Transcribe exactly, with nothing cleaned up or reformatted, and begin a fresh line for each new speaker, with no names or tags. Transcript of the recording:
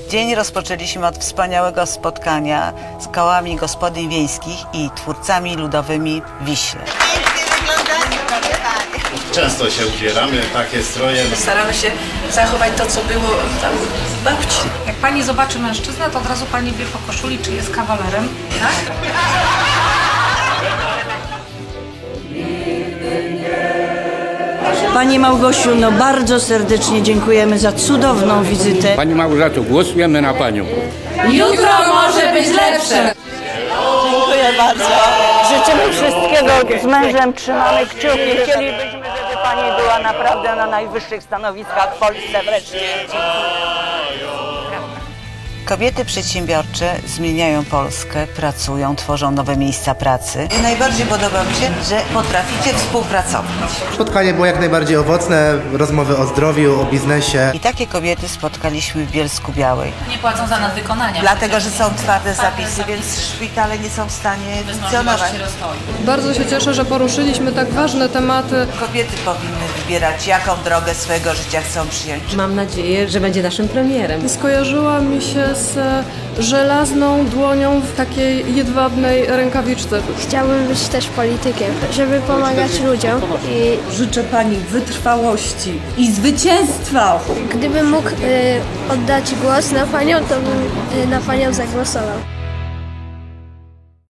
Dzień rozpoczęliśmy od wspaniałego spotkania z kołami gospodyń wiejskich i twórcami ludowymi w Wiśle.
Często się ubieramy, takie stroje.
Staramy się zachować to, co było tam babci.
Jak pani zobaczy mężczyznę, to od razu pani wie po koszuli, czy jest kawalerem. Tak?
Pani Małgosiu, no bardzo serdecznie dziękujemy za cudowną wizytę.
Pani Małgorzato, głosujemy na panią.
Jutro może być lepsze.
Dziękuję bardzo. Życzymy wszystkiego z mężem, trzymamy kciuki. Chcielibyśmy, żeby pani była naprawdę na najwyższych stanowiskach w Polsce wreszcie.
Kobiety przedsiębiorcze zmieniają Polskę, pracują, tworzą nowe miejsca pracy. I najbardziej podoba mi się, że potraficie współpracować.
Spotkanie było jak najbardziej owocne, rozmowy o zdrowiu, o biznesie.
I takie kobiety spotkaliśmy w Bielsku-Białej.
Nie płacą za nadwykonania.
Dlatego, że są twarde zapisy, więc szpitale nie są w stanie funkcjonować.
Bardzo się cieszę, że poruszyliśmy tak ważne tematy.
Kobiety powinny wybierać, jaką drogę swojego życia chcą przyjąć.
Mam nadzieję, że będzie naszym premierem.
Skojarzyła mi się z żelazną dłonią w takiej jedwabnej rękawiczce.
Chciałbym być też politykiem, żeby pomagać ludziom. I
życzę pani wytrwałości i zwycięstwa.
Gdybym mógł y, oddać głos na panią, to bym y, na panią zagłosował.